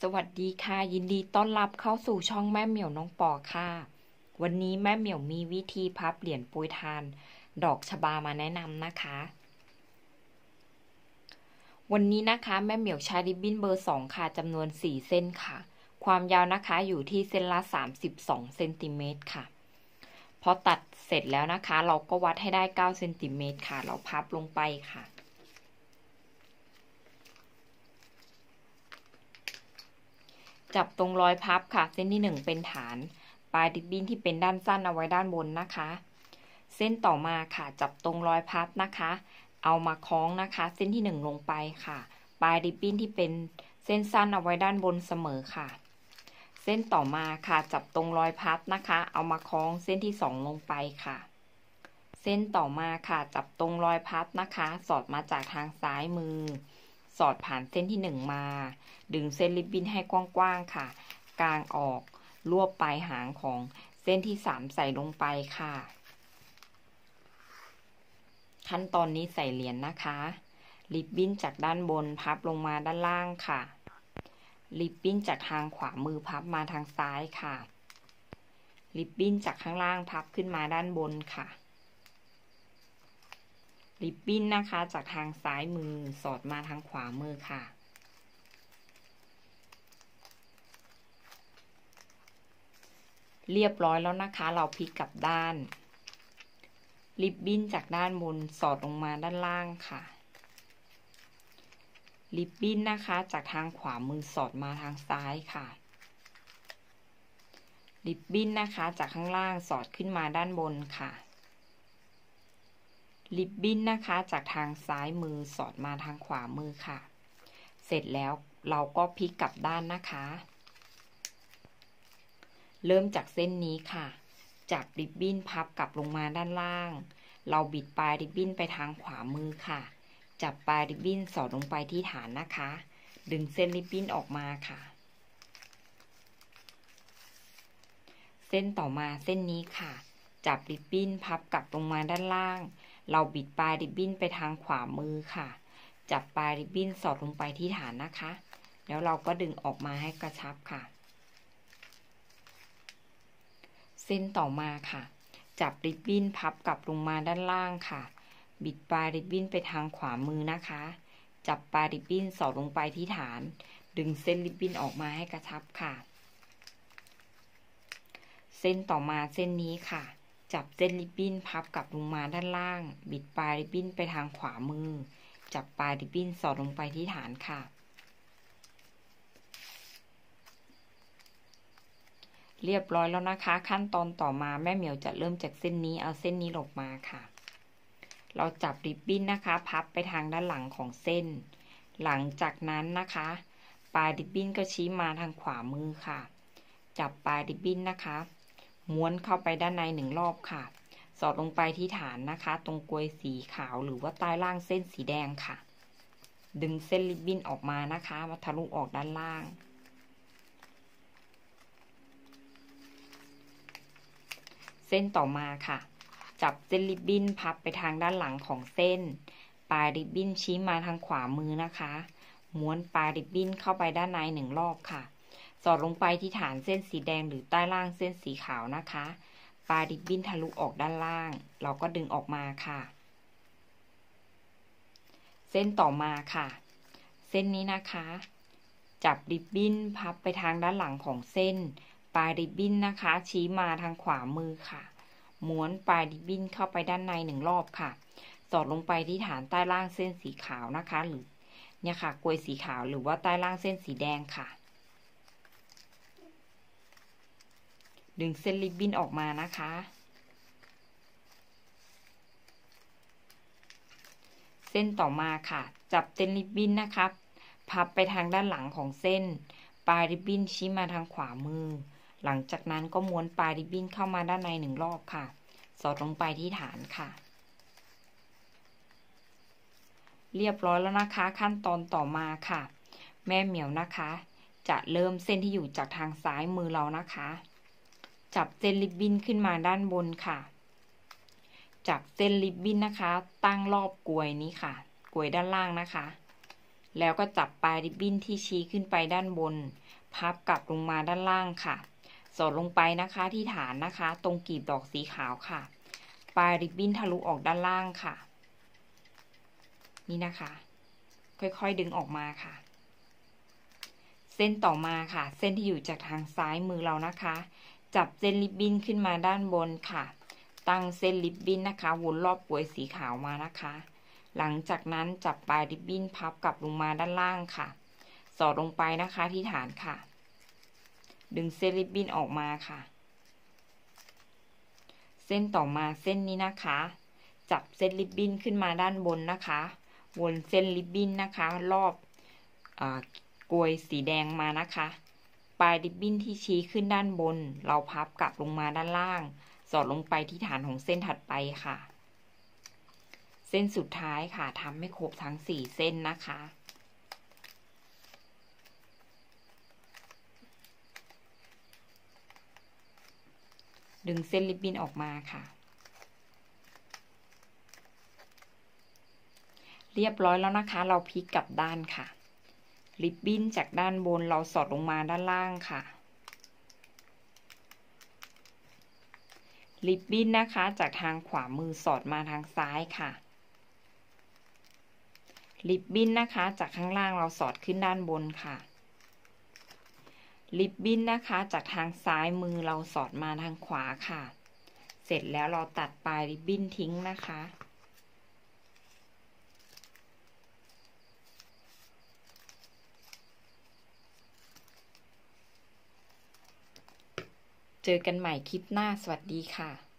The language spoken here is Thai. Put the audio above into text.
สวัสดีค่ะยินดีต้อนรับเข้าสู่ช่องแม่เหมียวน้องปอค่ะวันนี้แม่เหมียวมีวิธีพับเหรียญโปรยทานดอกชบามาแนะนำนะคะวันนี้นะคะแม่เหมียวใช้ริบบิ้นเบอร์2ค่ะจำนวน4เส้นค่ะความยาวนะคะอยู่ที่เส้นละ32เซนติเมตรค่ะพอตัดเสร็จแล้วนะคะเราก็วัดให้ได้9เซนติเมตรค่ะเราพับลงไปค่ะจับตรงรอยพับค่ะเส้นที่1เป็นฐานปลายริบบิ้นที่เป็นด้านสั้นเอาไว้ด้านบนนะคะเส้นต่อมาค่ะจับตรงรอยพับนะคะเอามาคล้องนะคะเส้นที่1ลงไปค่ะปลายริบบิ้นที่เป็นเส้นสั้นเอาไว้ด้านบนเสมอค่ะเส้นต่อมาค่ะจับตรงรอยพับนะคะเอามาคล้องเส้นที่2ลงไปค่ะเส้นต่อมาค่ะจับตรงรอยพับนะคะสอดมาจากทางซ้ายมือสอดผ่านเส้นที่1มาดึงเส้นริบบิ้นให้กว้างๆค่ะกางออกรวบปลายหางของเส้นที่3ใส่ลงไปค่ะขั้นตอนนี้ใส่เหรียญนะคะริบบิ้นจากด้านบนพับลงมาด้านล่างค่ะริบบิ้นจากทางขวามือพับมาทางซ้ายค่ะริบบิ้นจากข้างล่างพับขึ้นมาด้านบนค่ะริบบิ้นนะคะจากทางซ้ายมือสอดมาทางขวามือค่ะเรียบร้อยแล้วนะคะเราพลิกกลับด้านริบบิ้นจากด้านบนสอดลงมาด้านล่างค่ะริบบิ้นนะคะจากทางขวามือสอดมาทางซ้ายค่ะริบบิ้นนะคะจากข้างล่างสอดขึ้นมาด้านบนค่ะริบบิ้นนะคะจากทางซ้ายมือสอดมาทางขวามือค่ะเสร็จแล้วเราก็พลิกกลับด้านนะคะเริ่มจากเส้นนี้ค่ะจับริบบิ้นพับกลับลงมาด้านล่างเราบิดปลายริบบิ้นไปทางขวามือค่ะจับปลายริบบิ้นสอดลงไปที่ฐานนะคะดึงเส้นริบบิ้นออกมาค่ะเส้นต่อมาเส้นนี้ค่ะจับริบบิ้นพับกลับลงมาด้านล่างเราบิดปลายริบบิ้นไปทางขวามือค่ะจับปลายริบบิ้นสอดลงไปที่ฐานนะคะแล้วเราก็ดึงออกมาให้กระชับค่ะเส้นต่อมาค่ะจับริบบิ้นพับกลับลงมาด้านล่างค่ะบิดปลายริบบิ้นไปทางขวามือนะคะจับปลายริบบิ้นสอดลงไปที่ฐานดึงเส้นริบบิ้นออกมาให้กระชับค่ะเส้นต่อมาเส้นนี้ค่ะจับเส้นริบบิ้นพับกลับลงมาด้านล่างบิดปลายริบบิ้นไปทางขวามือจับปลายริบบิ้นสอดลงไปที่ฐานค่ะเรียบร้อยแล้วนะคะขั้นตอนต่อมาแม่เหมียวจะเริ่มจากเส้นนี้เอาเส้นนี้ออกมาค่ะเราจับริบบิ้นนะคะพับไปทางด้านหลังของเส้นหลังจากนั้นนะคะปลายริบบิ้นก็ชี้มาทางขวามือค่ะจับปลายริบบิ้นนะคะม้วนเข้าไปด้านใน1รอบค่ะสอดลงไปที่ฐานนะคะตรงกลวยสีขาวหรือว่าใต้ล่างเส้นสีแดงค่ะดึงเส้นริบบิ้นออกมานะคะมาทะลุออกด้านล่างเส้นต่อมาค่ะจับเส้นริบบิ้นพับไปทางด้านหลังของเส้นปลายริบบิ้นชี้มาทางขวามือนะคะม้วนปลายริบบิ้นเข้าไปด้านใน1รอบค่ะสอดลงไปที่ฐานเส้นสีแดงหรือใต้ล่างเส้นสีขาวนะคะปลายริบบิ้นทะลุออกด้านล่างเราก็ดึงออกมาค่ะเส้นต่อมาค่ะเส้นนี้นะคะจับริบบิ้นพับไปทางด้านหลังของเส้นปลายริบบิ้นนะคะชี้มาทางขวามือค่ะม้วนปลายริบบิ้นเข้าไปด้านใน1รอบค่ะสอดลงไปที่ฐานใต้ล่างเส้นสีขาวนะคะหรือเนี่ยค่ะกลวยสีขาวหรือว่าใต้ล่างเส้นสีแดงค่ะดึงเส้นริบบิ้นออกมานะคะเส้นต่อมาค่ะจับเส้นริบบิ้นนะคะพับไปทางด้านหลังของเส้นปลายริบบิ้นชี้มาทางขวามือหลังจากนั้นก็ม้วนปลายริบบิ้นเข้ามาด้านใน1รอบค่ะสอดลงไปที่ฐานค่ะเรียบร้อยแล้วนะคะขั้นตอนต่อมาค่ะแม่เหมียวนะคะจะเริ่มเส้นที่อยู่จากทางซ้ายมือเรานะคะจับเส้นริบบิ้นขึ้นมาด้านบนค่ะจับเส้นริบบิ้นนะคะตั้งรอบกลวยนี้ค่ะกลวยด้านล่างนะคะแล้วก็จับปลายริบบิ้นที่ชี้ขึ้นไปด้านบนพับกลับลงมาด้านล่างค่ะสอดลงไปนะคะที่ฐานนะคะตรงกลีบดอกสีขาวค่ะปลายริบบิ้นทะลุออกด้านล่างค่ะนี่นะคะค่อยๆดึงออกมาค่ะเส้นต่อมาค่ะเส้นที่อยู่จากทางซ้ายมือเรานะคะจับเส้นริบบิ้นขึ้นมาด้านบนค่ะตั้งเส้นริบบิ้นนะคะวนรอบกลวยสีขาวมานะคะหลังจากนั้นจับปลายริบบิ้นพับกลับลงมาด้านล่างค่ะสอดลงไปนะคะที่ฐานค่ะดึงเส้นริบบิ้นออกมาค่ะเส้นต่อมาเส้นนี้นะคะจับเส้นริบบิ้นขึ้นมาด้านบนนะคะวนเส้นริบบิ้นนะคะรอบกลวยสีแดงมานะคะปลายริบบิ้นที่ชี้ขึ้นด้านบนเราพับกลับลงมาด้านล่างสอดลงไปที่ฐานของเส้นถัดไปค่ะเส้นสุดท้ายค่ะทำให้ครบทั้ง4เส้นนะคะดึงเส้นริบบิ้นออกมาค่ะเรียบร้อยแล้วนะคะเราพลิกกลับด้านค่ะริบบิ้นจากด้านบนเราสอดลงมาด้านล่างค่ะริบบิ้นนะคะจากทางขวามือสอดมาทางซ้ายค่ะริบบิ้นนะคะจากข้างล่างเราสอดขึ้นด้านบนค่ะริบบิ้นนะคะจากทางซ้ายมือเราสอดมาทางขวาค่ะเสร็จแล้วเราตัดปลายริบบิ้นทิ้งนะคะเจอกันใหม่คลิปหน้าสวัสดีค่ะ